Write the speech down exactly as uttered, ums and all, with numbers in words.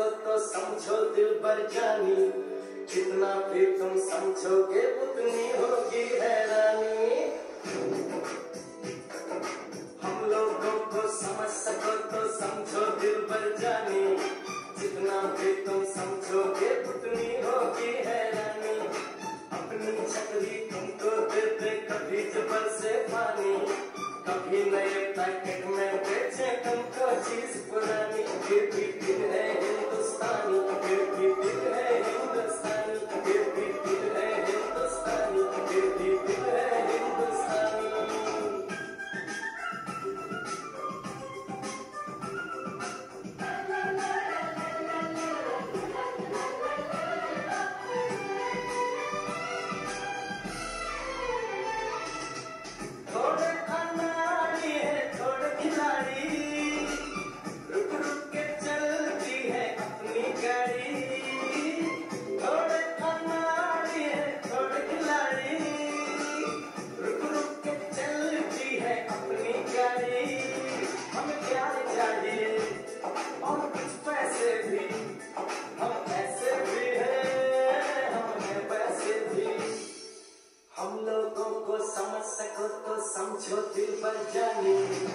सको तो समझो दिल भर जानी, जितना भी तुम समझोगे उतनी होगी हैरानी। हम लोगों को समझ सको तो समझो दिल भर जानी, जितना भी तुम समझोगे उतनी होगी हैरानी। अपनी छतरी तुमको दे दे कभी जबर से पानी, कभी नए पैकेट में बेचे तुमको चीज पुरानी। फिर भी दिल है हिंदुस्तानी, फिर भी दिल है हिंदुस्तानी, फिर भी दिल है हिंदुस्तानी, फिर भी दिल है हिंदुस्तानी। हम लोगों को समझ सको तो समझो दिल भर जानी,